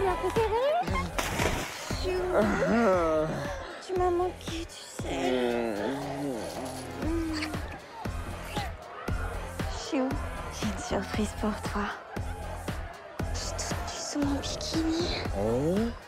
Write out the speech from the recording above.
m'as préférée. Chou. Tu m'as manqué, tu sais. Chou, j'ai une surprise pour toi. Je suis toute nue sous mon bikini. Oh.